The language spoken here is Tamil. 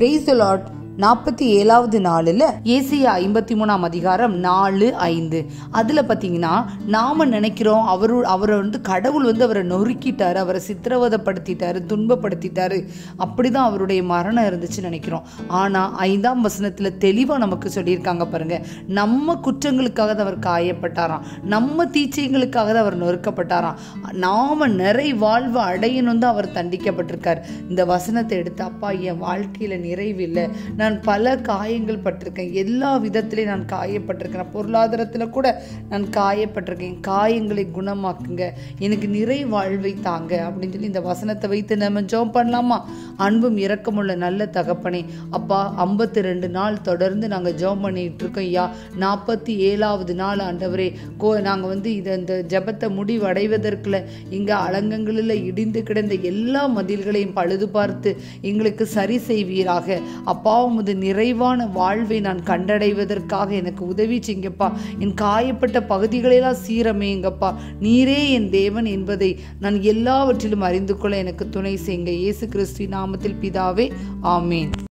Praise the Lord. 47வது நாளில் ஏசாயா 53ஆம் அதிகாரம் 4-5 அதில் பார்த்தீங்கன்னா நாம் நினைக்கிறோம் அவரை கடவுள் அவரை நொறுக்கிட்டாரு, அவரை சித்திரவதைப்படுத்திட்டாரு, துன்பப்படுத்திட்டாரு, அப்படிதான் அவருடைய மரணம் இருந்துச்சுன்னு நினைக்கிறோம். ஆனால் 5ஆம் வசனத்தில் தெளிவாக நமக்கு சொல்லியிருக்காங்க பாருங்க, நம்ம குற்றங்களுக்காக தான் அவர் காயப்பட்டாராம், நம்ம தீச்சைகளுக்காக தான் அவர் நொறுக்கப்பட்டாராம், நாம நிறை வாழ்வு அடையணும் தான் அவர் தண்டிக்கப்பட்டிருக்கார். இந்த வசனத்தை எடுத்து, அப்பா என் வாழ்க்கையில் நிறைவு இல்லை, நான் பல காயங்கள் பட்டிருக்கேன், எல்லா விதத்திலையும் நான் காயப்பட்டிருக்கேன், பொருளாதாரத்தில் கூட நான் காயப்பட்டிருக்கேன், காயங்களை குணமாக்குங்க, எனக்கு நிறை வாழ்வை தாங்க அப்படின்னு சொல்லி இந்த வசனத்தை வைத்து நம்ம ஜெபம் பண்ணலாமா? அன்பும் இரக்கமுள்ள நல்ல தகப்பனே, அப்பா 52 நாள் தொடர்ந்து நாங்கள் ஜெபம் பண்ணிட்டு இருக்கோம் ஐயா. 47வது நாள் ஆண்டவரே, நாங்கள் இந்த ஜெபத்தை முடிவடைவதற்குள்ள இங்கே அலங்கங்களில் இடிந்து கிடந்த எல்லா மதில்களையும் பழுது பார்த்து எங்களுக்கு சரி செய்வீராக. அப்பா உமது நிறைவான வாழ்வை நான் கண்டடைவதற்காக எனக்கு உதவி செய்யுங்கப்பா. என் காயப்பட்ட பகுதிகளெல்லாம் சீரமையுங்கப்பா. நீரே என் தேவன் என்பதை நான் எல்லாவற்றிலும் அறிந்து கொள்ள எனக்கு துணை செய்யுங்க. இயேசு கிறிஸ்து நாமத்தில் பிதாவே, ஆமேன்.